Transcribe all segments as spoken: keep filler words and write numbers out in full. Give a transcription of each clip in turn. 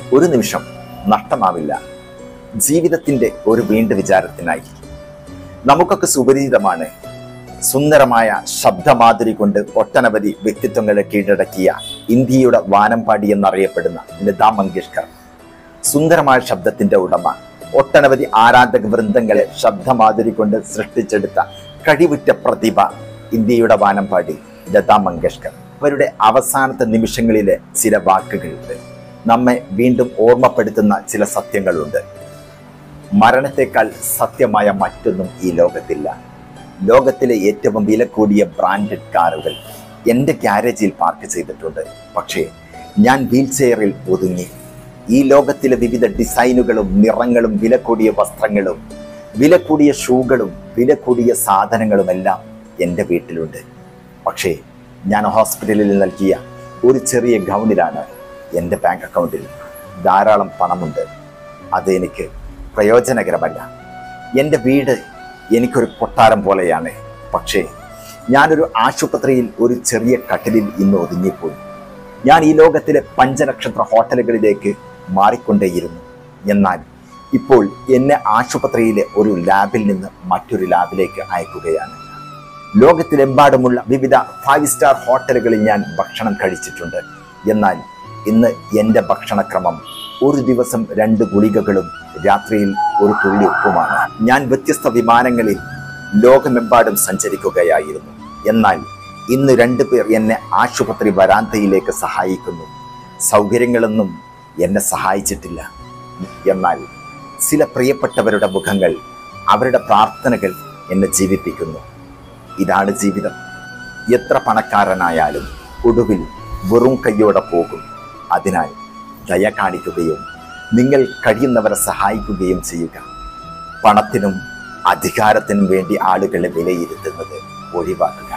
ഒരു നിമിഷം നഷ്ടമാവില്ല ജീവിതത്തിൻ്റെ ഒരു വീണ്ട വിചാരത്തിനായി. നമുക്കൊക്കെ സുപരിചിതമാണ് സുന്ദരമായ ശബ്ദമാധുരി കൊണ്ട് ഒട്ടനവധി വ്യക്തിത്വങ്ങളെ കീഴടക്കിയ ഇന്ത്യയുടെ വാനമ്പാടി എന്നറിയപ്പെടുന്ന ലതാ മങ്കേഷ്കർ. സുന്ദരമായ ശബ്ദത്തിന്റെ ഉടമ, ഒട്ടനവധി ആരാധക വൃന്ദങ്ങളെ ശബ്ദമാധുരി കൊണ്ട് സൃഷ്ടിച്ചെടുത്ത കഴിവുറ്റ പ്രതിഭ ഇന്ത്യയുടെ വാനമ്പാടി ലതാ മങ്കേഷ്കർ. അവരുടെ അവസാനത്തെ നിമിഷങ്ങളിലെ ചില വാക്കുകളുണ്ട്, നമ്മെ വീണ്ടും ഓർമ്മപ്പെടുത്തുന്ന ചില സത്യങ്ങളുണ്ട്. മരണത്തെക്കാൾ സത്യമായ മറ്റൊന്നും ഈ ലോകത്തില്ല. ലോകത്തിലെ ഏറ്റവും വില കൂടിയ ബ്രാൻഡഡ് കാറുകൾ എൻ്റെ ഗ്യാരേജിൽ പാർക്ക് ചെയ്തിട്ടുണ്ട്. പക്ഷേ ഞാൻ വീൽ ചെയറിൽ ഒതുങ്ങി. ഈ ലോകത്തിലെ വിവിധ ഡിസൈനുകളും നിറങ്ങളും വില കൂടിയ വസ്ത്രങ്ങളും വില കൂടിയ ഷൂകളും വില കൂടിയ സാധനങ്ങളുമെല്ലാം എൻ്റെ വീട്ടിലുണ്ട്. പക്ഷേ ഞാൻ ഹോസ്പിറ്റലിൽ നൽകിയ ഒരു ചെറിയ ഗൗണിലാണ് എൻ്റെ ബാങ്ക് അക്കൗണ്ടിൽ ധാരാളം പണമുണ്ട്. അത് എനിക്ക് പ്രയോജനകരമല്ല. എൻ്റെ വീട് എനിക്കൊരു കൊട്ടാരം പോലെയാണ്. പക്ഷേ ഞാനൊരു ആശുപത്രിയിൽ ഒരു ചെറിയ കട്ടിലിൽ ഇന്ന് ഒതുങ്ങിപ്പോയി. ഞാൻ ഈ ലോകത്തിലെ പഞ്ചനക്ഷത്ര ഹോട്ടലുകളിലേക്ക് മാറിക്കൊണ്ടേയിരുന്നു. എന്നാൽ ഇപ്പോൾ എന്നെ ആശുപത്രിയിലെ ഒരു ലാബിൽ നിന്ന് മറ്റൊരു ലാബിലേക്ക് അയക്കുകയാണ്. ലോകത്തിലെമ്പാടുമുള്ള വിവിധ ഫൈവ് സ്റ്റാർ ഹോട്ടലുകളിൽ ഞാൻ ഭക്ഷണം കഴിച്ചിട്ടുണ്ട്. എന്നാൽ ഇന്ന് എൻ്റെ ഭക്ഷണക്രമം ഒരു ദിവസം രണ്ട് ഗുളികകളും രാത്രിയിൽ ഒരു തുള്ളി ഉപ്പുമാണ്. ഞാൻ വ്യത്യസ്ത വിമാനങ്ങളിൽ ലോകമെമ്പാടും സഞ്ചരിക്കുകയായിരുന്നു. എന്നാൽ ഇന്ന് രണ്ടു പേർ എന്നെ ആശുപത്രി വരാന്തയിലേക്ക് സഹായിക്കുന്നു. സൗകര്യങ്ങളൊന്നും എന്നെ സഹായിച്ചിട്ടില്ല. എന്നാൽ ചില പ്രിയപ്പെട്ടവരുടെ മുഖങ്ങൾ, അവരുടെ പ്രാർത്ഥനകൾ എന്നെ ജീവിപ്പിക്കുന്നു. ഇതാണ് ജീവിതം. എത്ര പണക്കാരനായാലും ഒടുവിൽ വെറും കയ്യോടെ പോകും. അതിനാൽ ദയ കാണിക്കുകയും നിങ്ങൾ കഴിയുന്നവരെ സഹായിക്കുകയും ചെയ്യുക. പണത്തിനും അധികാരത്തിനും വേണ്ടി ആളുകളെ വിലയിരുത്തുന്നത് ഒഴിവാക്കുക.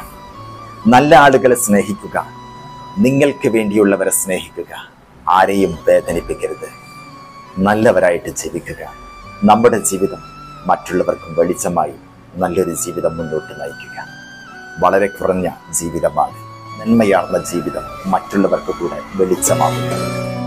നല്ല ആളുകളെ സ്നേഹിക്കുക. നിങ്ങൾക്ക് വേണ്ടിയുള്ളവരെ സ്നേഹിക്കുക. ആരെയും വേദനിപ്പിക്കരുത്. നല്ലവരായിട്ട് ജീവിക്കുക. നമ്മുടെ ജീവിതം മറ്റുള്ളവർക്കും വെളിച്ചമായി നല്ലൊരു ജീവിതം മുന്നോട്ട് നയിക്കുക. വളരെ കുറഞ്ഞ ജീവിതമാണ്. നന്മയാർന്ന ജീവിതം മറ്റുള്ളവർക്ക് കൂടെ വെളിച്ചമാവുക.